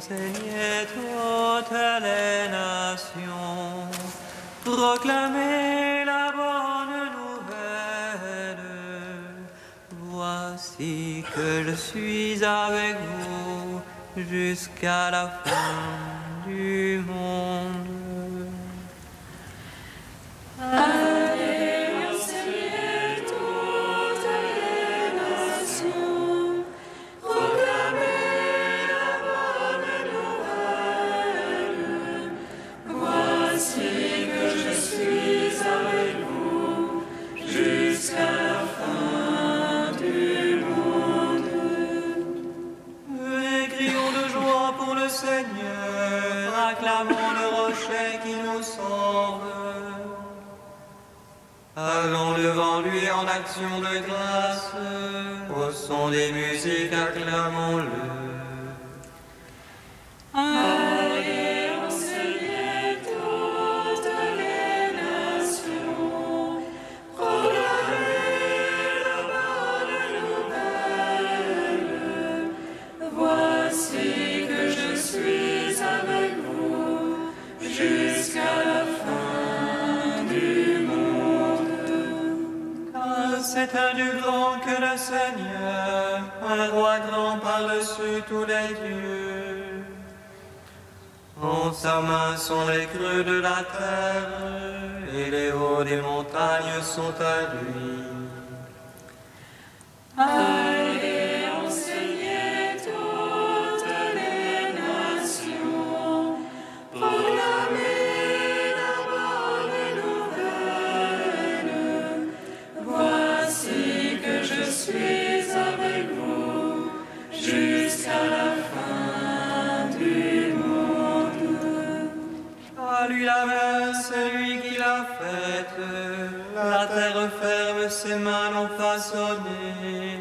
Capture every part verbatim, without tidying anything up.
enseignez toutes les nations, proclamez la bonne nouvelle. Voici que je suis avec vous jusqu'à la fin du monde. Allez, enseignez toutes les nations, proclamez la bonne nouvelle. Voici que je suis avec vous jusqu'à la fin du monde. Venez, crions de joie pour le Seigneur, acclamons le rocher qui nous sauve. Allons devant lui en action de grâce, au son des musiques, acclamons-le. Allez, enseignez toutes les nations, proclamez la bonne nouvelle. Voici que je suis avec vous jusqu'à la fin du monde. Car c'est un Dieu grand que le Seigneur, un roi grand par-dessus tous les dieux. En sa main sont les creux de la terre, et les hauts des montagnes sont à lui. Allez, enseignez toutes les nations, proclamez la bonne nouvelle. Voici que je suis avec vous jusqu'à la fin du monde. À lui la mer, c'est lui qui l'a faite, la terre ferme, ses mains l'ont façonnée.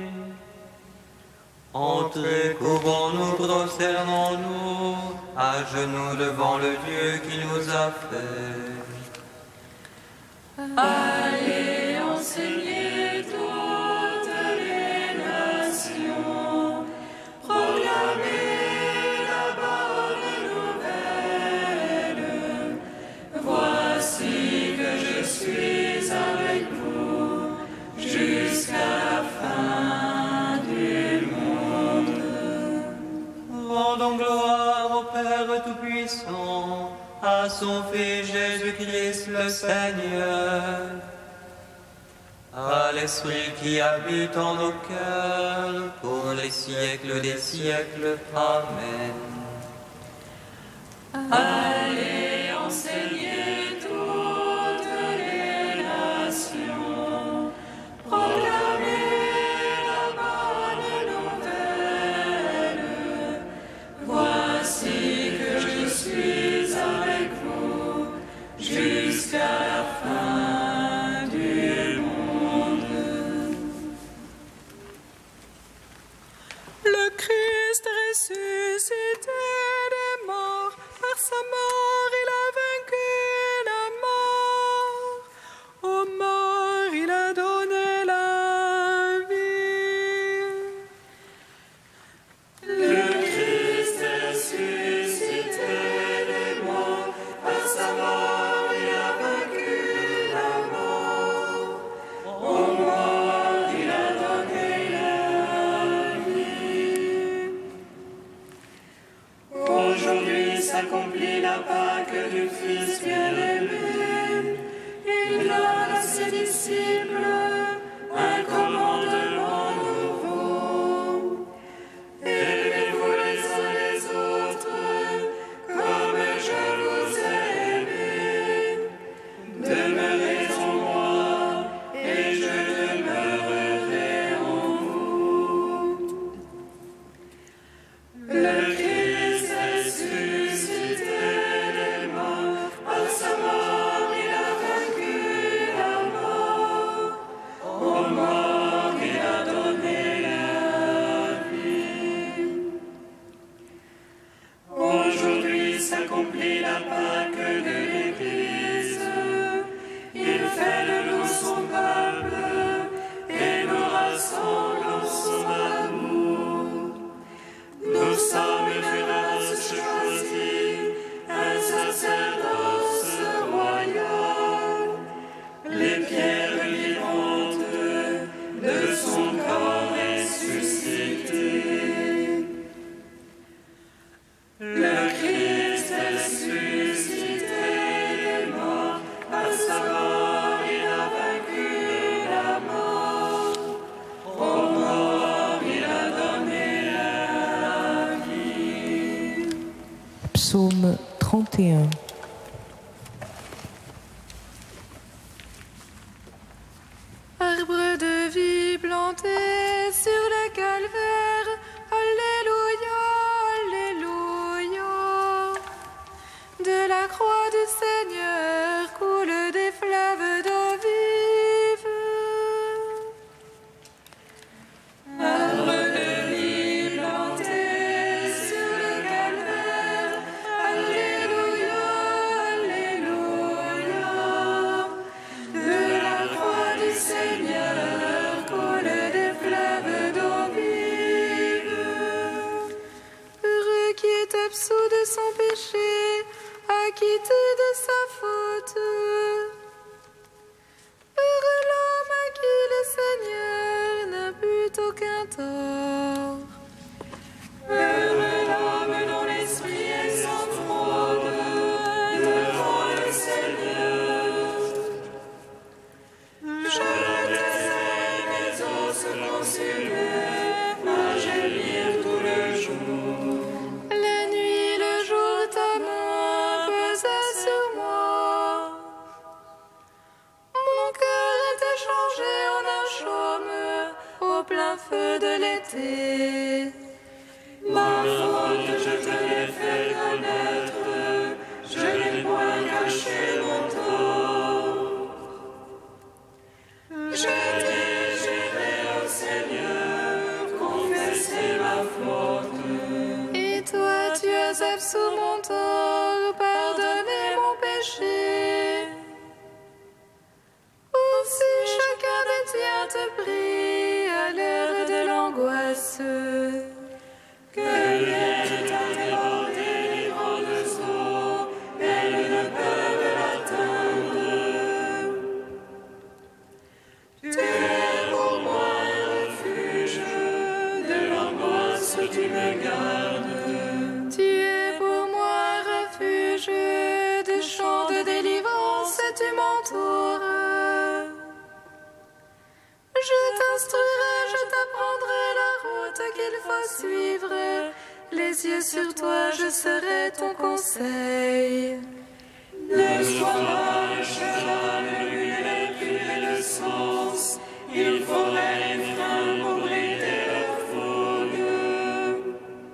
Entrez, couvrons-nous, prosternons-nous, à genoux devant le Dieu qui nous a fait. Allez, enseignez toutes les nations, proclamez la bonne nouvelle. Voici que je suis avec vous jusqu'à la fin du monde. Rendons gloire au Père Tout-Puissant, à son Fils Jésus-Christ le Seigneur, à l'Esprit qui habite en nos cœurs, pour les siècles des siècles. Amen. Allez, enseignez toutes les nations, proclamez la bonne nouvelle. Voici que je suis avec vous jusqu'à la fin du monde. Le Christ ressuscité des morts, par sa mort il a vaincu la mort. Aux morts il a donné la vie. Le Christ ressuscité des morts, par sa mort il a vaincu la mort. Aux morts il a donné la vie. Aujourd'hui s'accomplit la Pâque du Fils bien-aimé. Il donne à ses disciples un commandement nouveau. Aimez-vous les uns les autres comme je vous ai aimés. Demeurez en moi et je demeurerai en vous. Le Christ ressuscité des morts, par sa mort il a vaincu la mort. trente et un. Arbre de vie planté sur le calvaire, Alléluia, Alléluia. De la croix du Seigneur coulent des fleuves d'eau vive. Arbre de vie planté sur le calvaire, Alléluia, Alléluia. De la croix du Seigneur coulent des fleuves d'eau vive. Heureux qui est absous de son péché, acquitté de sa faute. Heureux l'homme à qui le Seigneur n'impute aucun tort. Heureux l'homme dont l'esprit est sans fraude devant le Seigneur. Je taisais mes os consumés à gémir tout le jour. La nuit, le jour, ta main pesait sur moi. Mon cœur était changé en un chaume au plein feu de l'été. Ma faute, je te l'ai fait connaître, je n'ai point caché mon tort. J'ai dit, j'irai au Seigneur, confesser ma faute. Et toi, tu as absous mon tort, pardonné mon péché. Aussi chacun des tiens te prie à l'heure de l'angoisse. Que vienne à déborder les grandes eaux, elles ne peuvent l'atteindre. Tu es pour moi un refuge, de l'angoisse tu me gardes. Tu es pour moi un refuge, de chants de délivrance tu m'entoures. Je t'instruirai, je t'apprendrai la route qu'il faut suivre. Les yeux sur toi, je serai ton conseil. Ne sois pas le cheval, l'huile et puis le sens. Il faudrait les freins pour brider la fougue.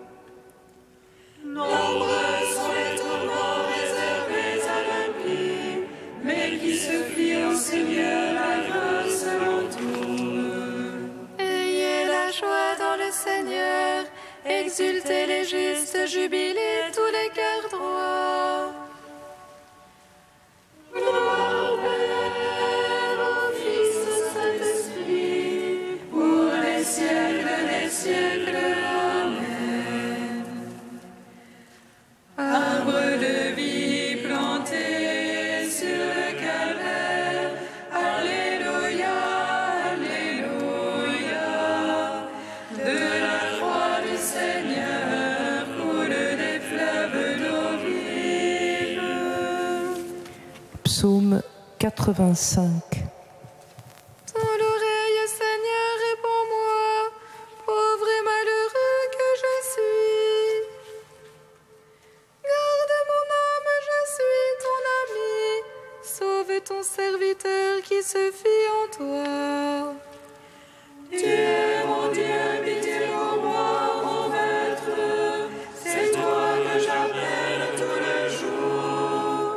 Nombreux sont les tourments réservés à l'impie, mais qui se fie au Seigneur, la grâce l'entoure. Ayez la joie dans le Seigneur, exultez les justes, jubilez tous les cœurs droits. Gloire au Père, au Fils, au Saint-Esprit, pour les siècles des siècles. Amen. Arbre de vie planté sur le calvaire, Alléluia, Alléluia. De la croix du Seigneur coulent des fleuves d'eau vive. Psaume quatre-vingt-cinq. Tends l'oreille, Seigneur, réponds-moi, pauvre et malheureux que je suis. Garde mon âme, je suis ton ami. Sauve ton serviteur qui se fie en toi. Tu es mon Dieu, pitié pour moi, mon maître. C'est toi que j'appelle tout le jour.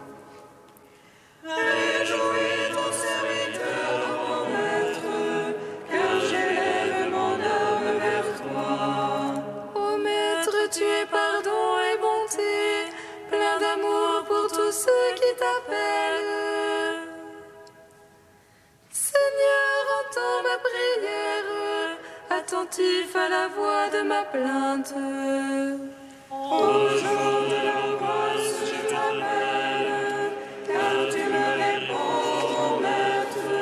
Réjouis ton serviteur, mon maître, car j'élève mon âme vers toi. Ô maître, tu es pardon et bonté, plein d'amour pour tous ceux qui t'appellent. Seigneur, entends ma prière, attentif à la voix de ma plainte. Au jour de l'angoisse, je t'appelle, car tu me réponds, mon maître.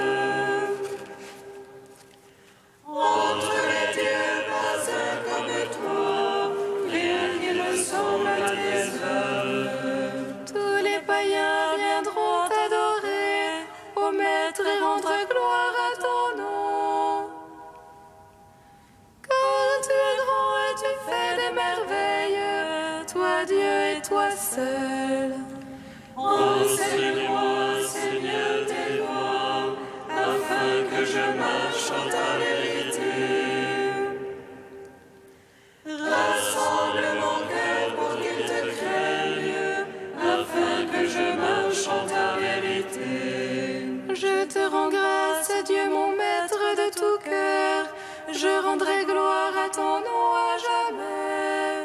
Entre les dieux, pas un comme toi, rien qui ne semble à tes œuvres. Tous les païens viendront t'adorer, ô maître, et rendre gloire à ton nom. Car tu es grand et tu fais des merveilles, toi Dieu et toi seul. Enseigne-moi, Seigneur, tes voies, afin que je marche en ta vérité. Rassemble mon cœur pour qu'il te craigne, afin que je marche en ta vérité. Je te rends grâce, Dieu mon maître de tout cœur, je rendrai gloire à ton nom à jamais.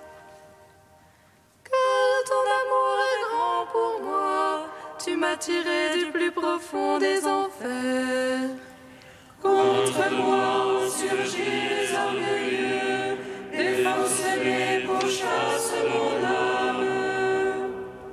Car ton amour est grand pour moi, tu m'as tiré du plus profond des enfers. Contre moi ont surgi les orgueilleux, des forcenés pourchassent mon âme.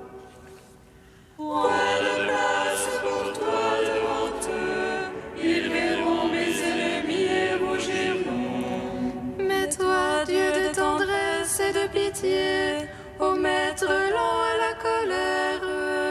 Point de place pour toi devant eux, ils verront mes ennemis et rougiront. Mais toi, Dieu de tendresse et de pitié, ô maître lent à la colère,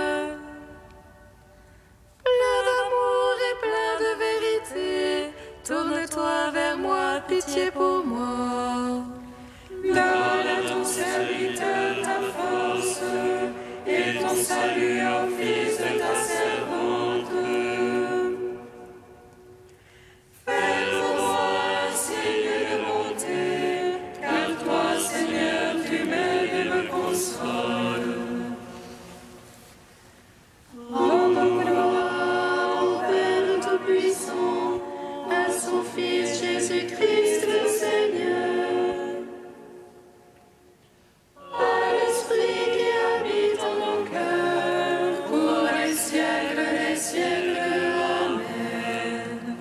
plein d'amour et plein de vérité, tourne-toi vers moi, pitié pour moi. Donne à ton serviteur ta force, et ton salut au fils de ta servante. Fais pour moi un signe de bonté, car toi, Seigneur, tu m'aides et me consoles. Rendons gloire au Père Tout-Puissant, à son Fils Jésus-Christ le Seigneur, à l'Esprit qui habite en mon cœur, pour les siècles des siècles. Amen.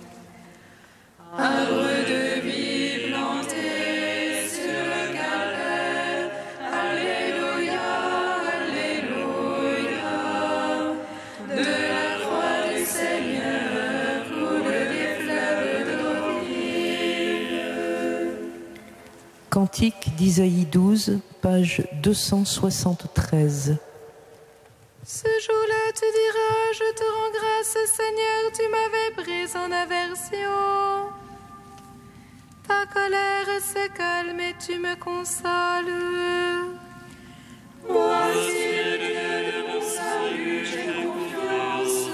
Arbre de vie planté sur le calvaire, Alléluia, Alléluia. De la croix du Seigneur coulent les fleuves d'eau vive. Cantique d'Isaïe douze, page deux cent soixante-treize. Ce jour-là, tu diras, je te rends grâce, Seigneur, tu m'avais pris en aversion. Ta colère se calme et tu me consoles. Voici le Dieu de mon salut, j'ai confiance.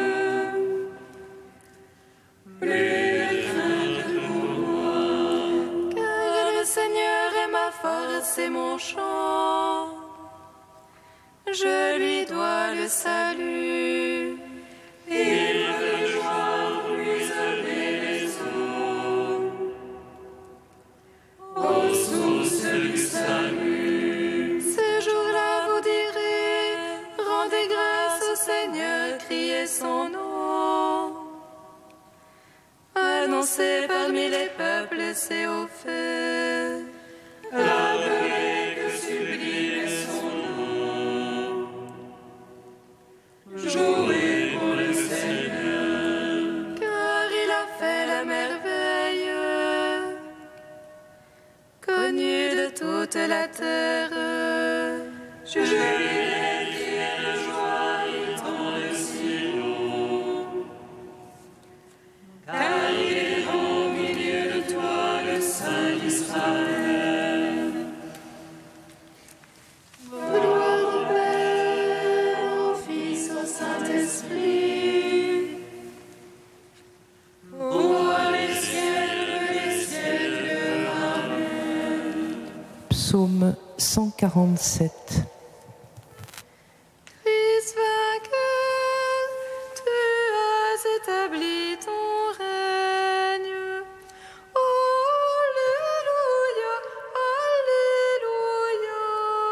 Plus de crainte pour moi. Car le Seigneur est ma force et mon chant. Je lui dois le salut. Il me fait joie pour lui élever les eaux. Ô source du salut. Ce jour-là, vous direz, rendez grâce au Seigneur, criez son nom. Annoncez parmi les peuples ses hauts faits. Rappelez que sublime est son nom. Jouez pour le Seigneur. Car il a fait la merveille, connue de toute la terre. Je vais crier de joie, il tend le Sion. Car il est au milieu de toi, le Saint d'Israël. Gloire au Père, au Fils, au Saint-Esprit, Ô les siècles des siècles, Amen. Psaume cent quarante-sept. Christ vainqueur, tu as établi ton règne. Alléluia, Alléluia.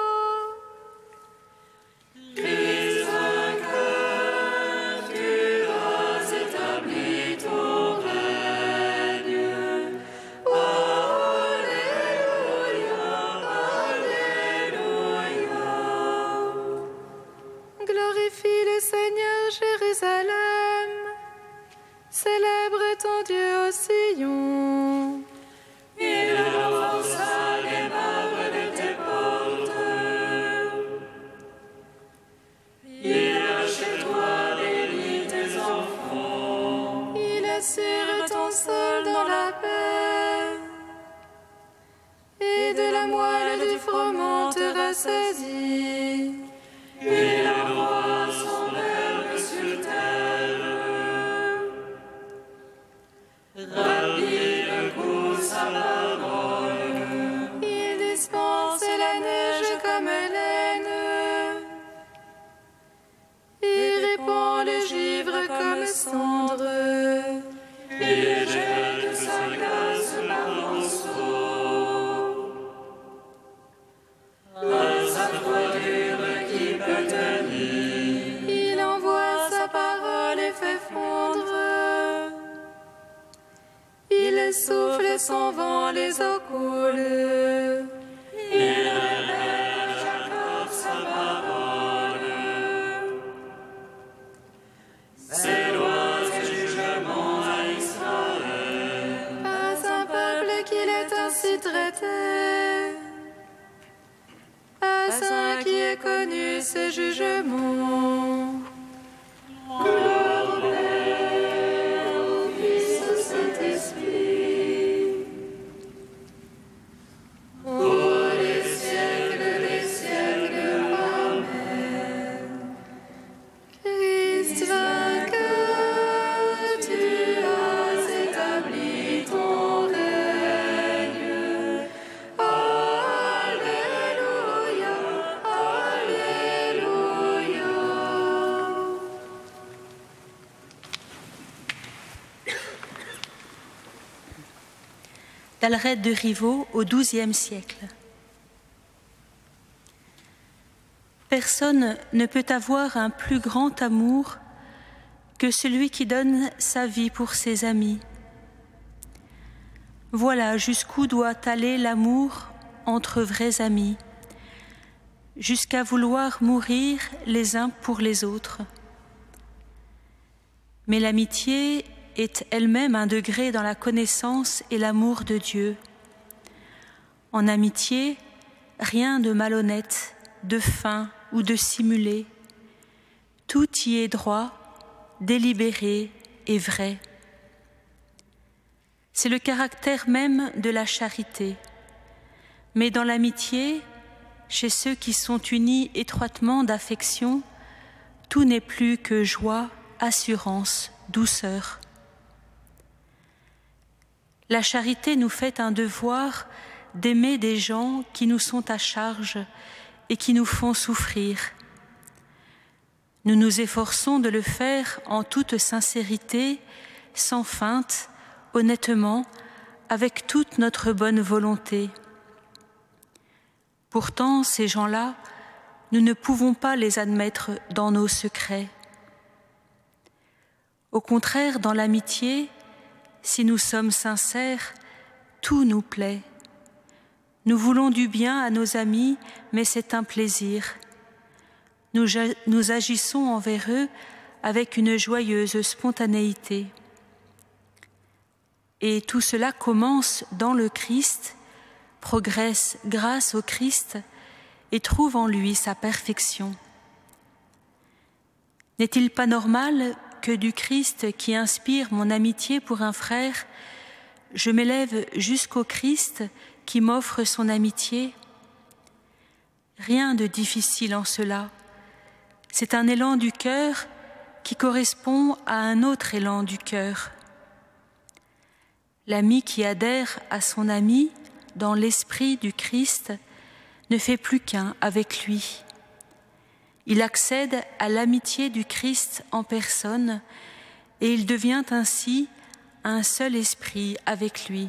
Christ vainqueur, tu as établi ton règne. Alléluia, Alléluia. Glorifie le Seigneur, Jérusalem. Célèbre ton Dieu au Sion. Il renforça les marbres de tes portes. Il a chez toi béni tes enfants. Il assure ton sol dans la paix. Et de la moelle du froment te rassure. ressaisit. Il envoie son verbe sur terre. Rapide court sa parole. Il dispense la neige comme laine. Il répand le givre comme cendre. Il jette sa glace par monceaux. À sa froidure qui peut tenir. Il envoie sa parole et fait fondre. Il souffle son vent, les eaux coulent. Il révèle à Jacob sa parole. Ses lois et jugements à Israël. Pas un peuple qu'il ait ainsi traité. Pas un qui ait connu ses jugements. Gloire au Père, au Fils, au Saint-Esprit. Pour les siècles des siècles. Amen. Christ vainqueur, tu as établi ton règne. Alléluia, Alléluia. d'Alred de Rivaux au douzième siècle. Personne ne peut avoir un plus grand amour que celui qui donne sa vie pour ses amis. Voilà jusqu'où doit aller l'amour entre vrais amis, jusqu'à vouloir mourir les uns pour les autres. Mais l'amitié est elle-même un degré dans la connaissance et l'amour de Dieu. En amitié, rien de malhonnête, de fin ou de simulé. Tout y est droit, délibéré et vrai. C'est le caractère même de la charité. Mais dans l'amitié, chez ceux qui sont unis étroitement d'affection, tout n'est plus que joie, assurance, douceur. La charité nous fait un devoir d'aimer des gens qui nous sont à charge et qui nous font souffrir. Nous nous efforçons de le faire en toute sincérité, sans feinte, honnêtement, avec toute notre bonne volonté. Pourtant, ces gens-là, nous ne pouvons pas les admettre dans nos secrets. Au contraire, dans l'amitié, si nous sommes sincères, tout nous plaît. Nous voulons du bien à nos amis, mais c'est un plaisir. Nous, nous agissons envers eux avec une joyeuse spontanéité. Et tout cela commence dans le Christ, progresse grâce au Christ et trouve en lui sa perfection. N'est-il pas normal que du Christ qui inspire mon amitié pour un frère, je m'élève jusqu'au Christ qui m'offre son amitié? Rien de difficile en cela. C'est un élan du cœur qui correspond à un autre élan du cœur. L'ami qui adhère à son ami dans l'esprit du Christ ne fait plus qu'un avec lui. Il accède à l'amitié du Christ en personne et il devient ainsi un seul esprit avec lui.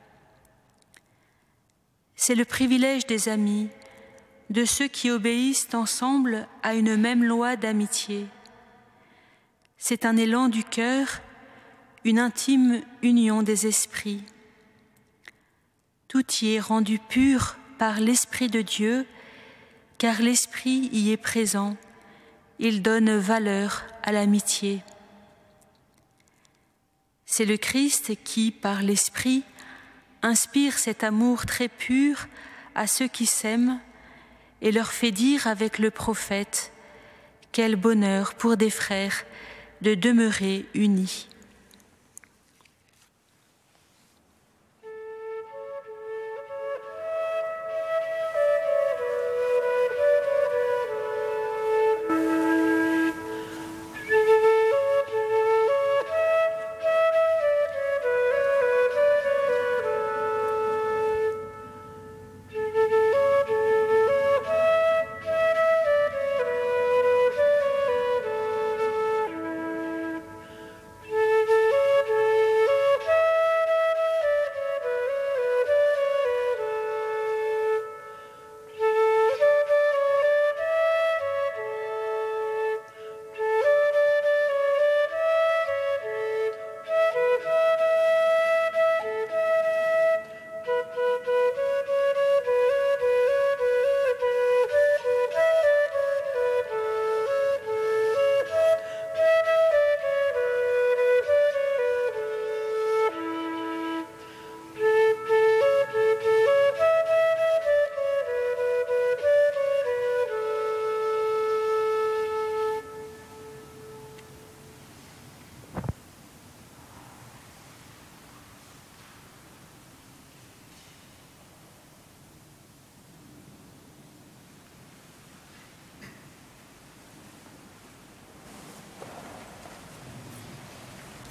C'est le privilège des amis, de ceux qui obéissent ensemble à une même loi d'amitié. C'est un élan du cœur, une intime union des esprits. Tout y est rendu pur par l'Esprit de Dieu, car l'Esprit y est présent. Il donne valeur à l'amitié. C'est le Christ qui, par l'Esprit, inspire cet amour très pur à ceux qui s'aiment et leur fait dire avec le prophète « Quel bonheur pour des frères de demeurer unis !»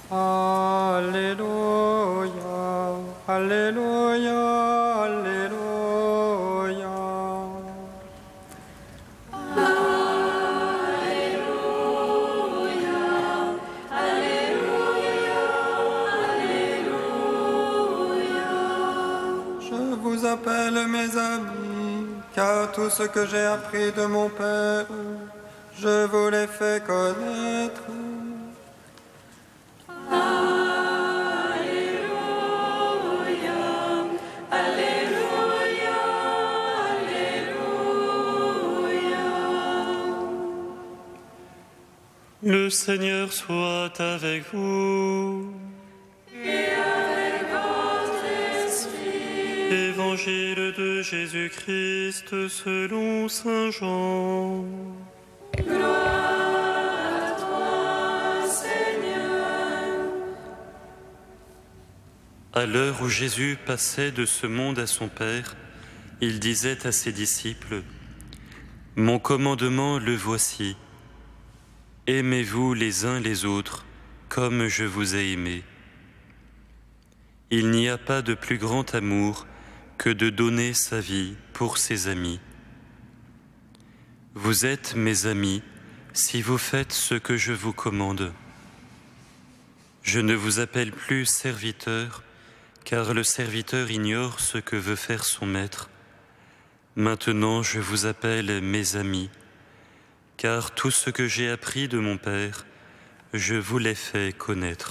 Alléluia, Alléluia, Alléluia. Alléluia, Alléluia, Alléluia. Je vous appelle mes amis, car tout ce que j'ai appris de mon Père, je vous l'ai fait connaître. Le Seigneur soit avec vous. Et avec votre esprit. Évangile de Jésus-Christ selon saint Jean. Gloire à toi, Seigneur. À l'heure où Jésus passait de ce monde à son Père, il disait à ses disciples : « Mon commandement, le voici. Aimez-vous les uns les autres comme je vous ai aimés. Il n'y a pas de plus grand amour que de donner sa vie pour ses amis. Vous êtes mes amis si vous faites ce que je vous commande. Je ne vous appelle plus serviteur, car le serviteur ignore ce que veut faire son maître. Maintenant je vous appelle mes amis, car tout ce que j'ai appris de mon Père, je vous l'ai fait connaître.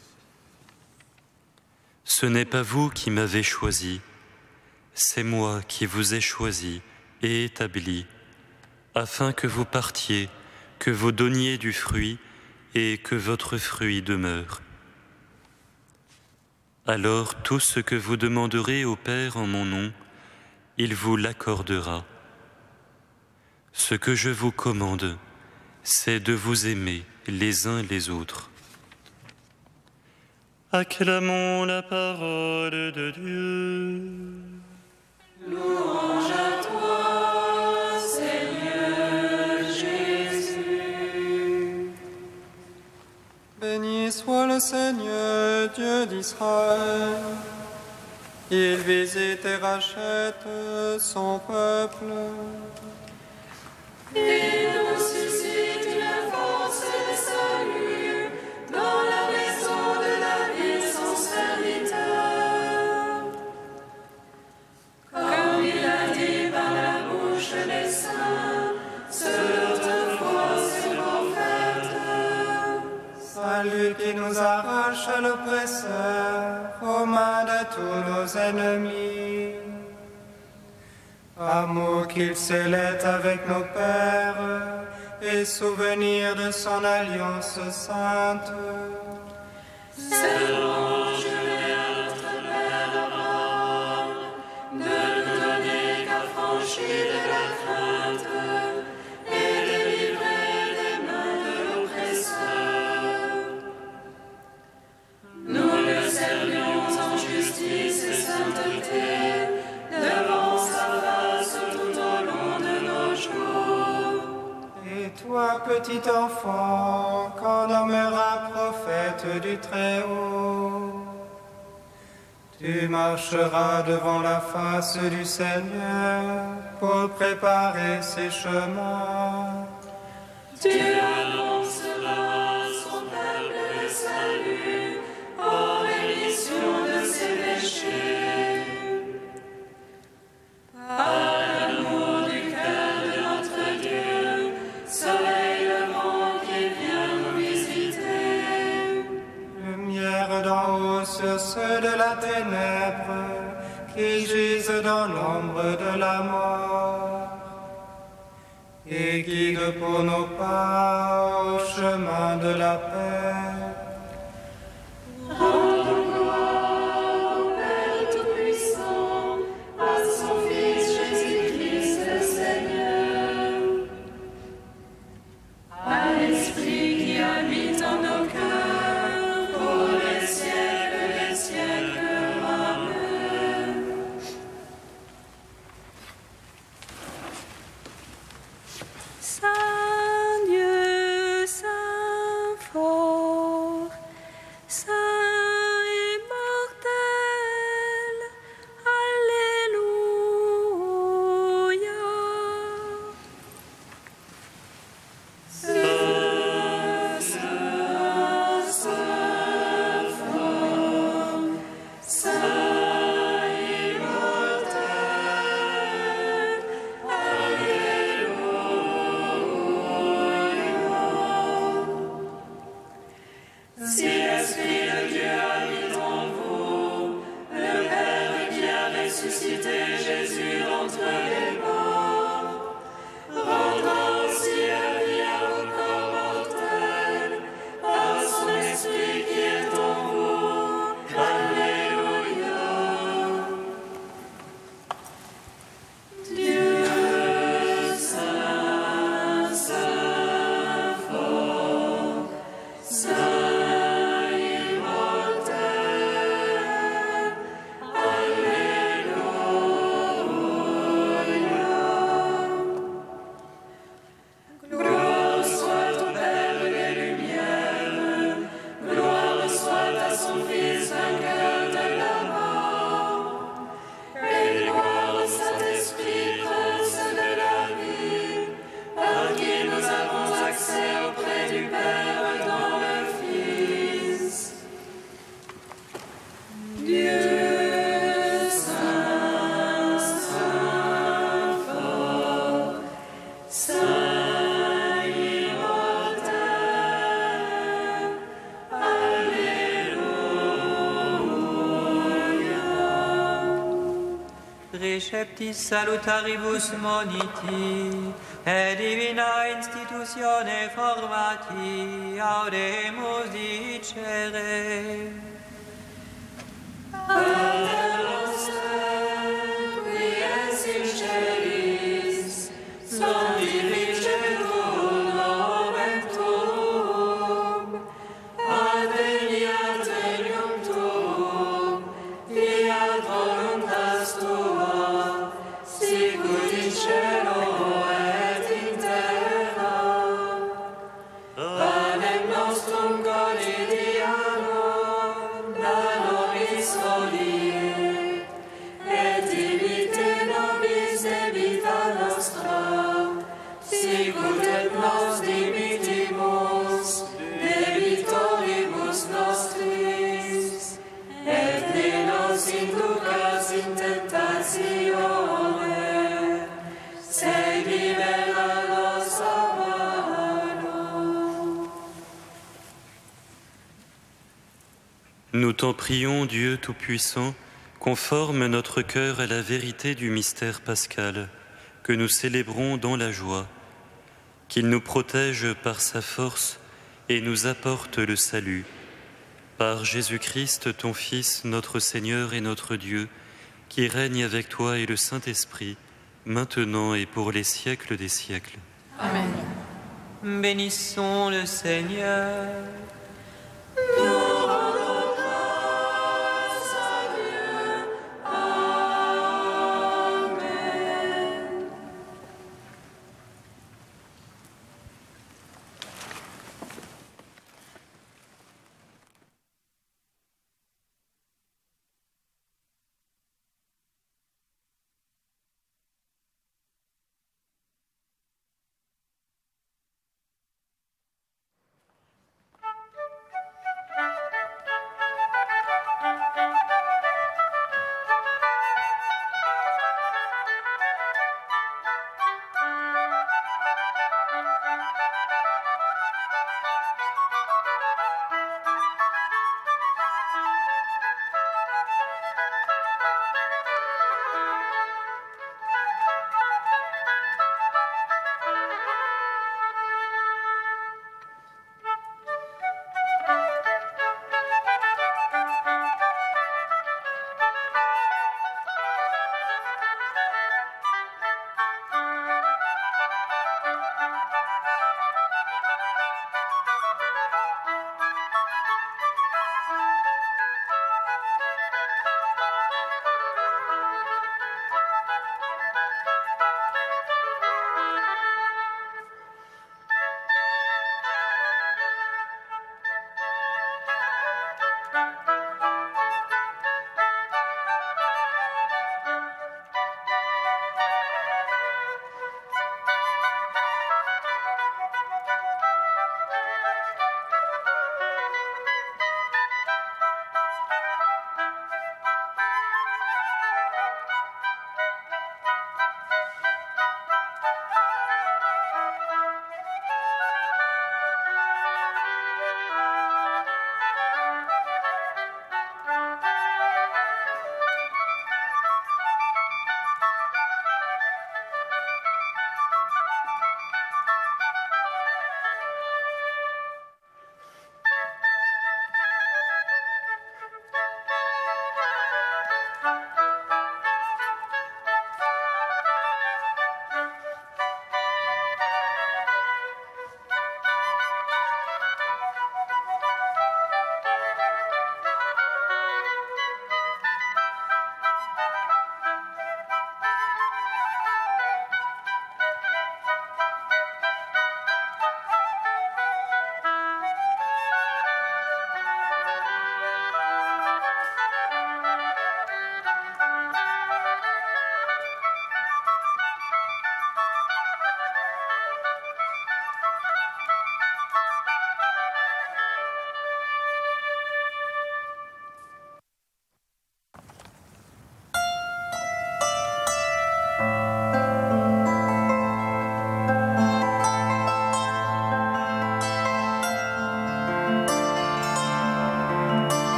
Ce n'est pas vous qui m'avez choisi, c'est moi qui vous ai choisi et établi, afin que vous partiez, que vous donniez du fruit et que votre fruit demeure. Alors tout ce que vous demanderez au Père en mon nom, il vous l'accordera. Ce que je vous commande, c'est de vous aimer les uns les autres. Acclamons la parole de Dieu. Louange à toi, Seigneur Jésus. Béni soit le Seigneur, Dieu d'Israël. Il visite et rachète son peuple. Il nous suscite une force de salut dans la maison de David, son serviteur. Comme il a dit par la bouche des saints, sur ta foi, ce prophète. Salut qui nous arrache à l'oppresseur, aux mains de tous nos ennemis. Amour qu'il scellait avec nos pères, et souvenir de son alliance sainte. C'est louange à notre Père Abraham, de nous donner qu'affranchi de la crainte, et délivrer des mains de l'oppresseur. Nous le servions en justice et sainteté, devant sa face tout au long de nos jours. Et toi, petit enfant, qu'on nommera prophète du Très-Haut, tu marcheras devant la face du Seigneur pour préparer ses chemins. Tu annonceras à son peuple le salut, aux rémissions de ses péchés. Par l'amour du cœur de notre Dieu, soleil levant qui vient nous visiter. Lumière d'en haut sur ceux de la ténèbre qui gisent dans l'ombre de la mort, et guide pour nos pas au chemin de la paix. Rendons gloire au Père Tout-Puissant, à son Fils Jésus-Christ le Seigneur, à l'Esprit qui habite en nos cœurs, pour les siècles des siècles. Amen. Saint Dieu, Saint fort, receptis salutaribus moniti, et divina institutione formati, audemus dicere. Pater noster, qui es in celis, sanctificetur nomen tuum, adveniat regnum tuum, fiat voluntas tua, sicut in cielo et in terra. Panem nostrum quotidianum da nobis hodie, et dimitte nobis debita nostra, sicut et nos dimittimus debitoribus nostris, et ne nos inducas in tentatione, sed libera nos a malo. Nous t'en prions, Dieu Tout-Puissant, conforme notre cœur à la vérité du mystère pascal, que nous célébrons dans la joie, qu'il nous protège par sa force et nous apporte le salut. Par Jésus-Christ, ton Fils, notre Seigneur et notre Dieu, qui règne avec toi et le Saint-Esprit, maintenant et pour les siècles des siècles. Bénissons le Seigneur. Nous